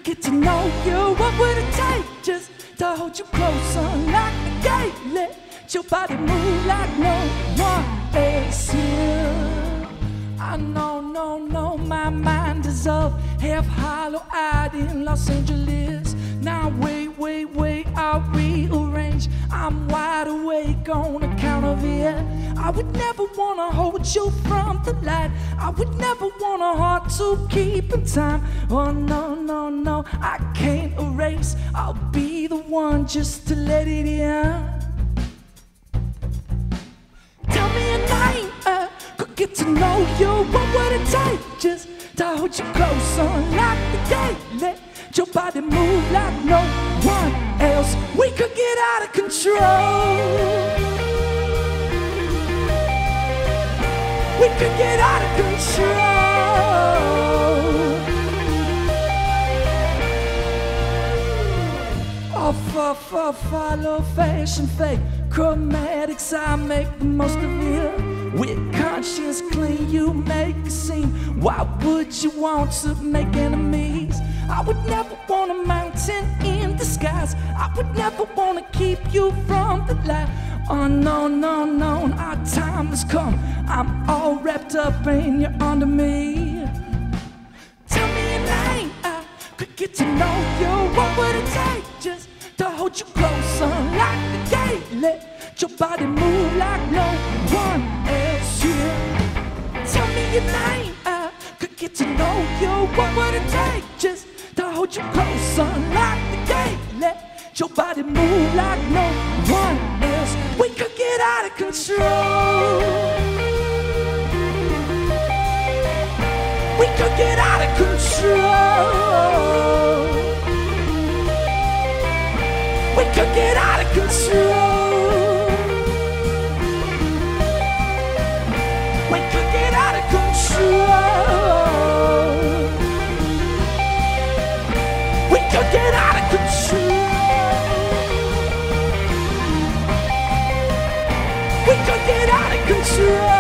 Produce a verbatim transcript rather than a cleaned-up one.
get to know you. What would it take just to hold you close, unlock the gate, let your body move like no one else here? I know, no, no, my mind is up, half hollow-eyed in Los Angeles. Now wait, wait, wait, I'll rearrange. I'm wide awake on account of it. I would never wanna hold you from the light. I would never want a heart to keep in time. Oh no, no, no, I can't erase. I'll be the one just to let it in. Tell me a name, I could get to know you. What would it take just to hold you close, unlock the gate, let your body move like no one else? We could get out of control. We could get out of control. Off, off, off, follow fashion fake chromatics, I make the most of it. With conscience clean, you make a scene. Why would you want to make enemies? I would never want a mountain in disguise. I would never want to keep you from the light. Oh no, no, no, our time has come. I'm all wrapped up and you're under me. Tell me your name, I could get to know you. What would it take just to hold you close, unlock the gate, let your body move like no one else here? Tell me your name, I could get to know you. What would it take just to hold you close, unlock the gate, let your body move like no one else? We could get out of control. We could get out of control. We could get out of control. We could get out of control. We could get out of control. We could get out of control.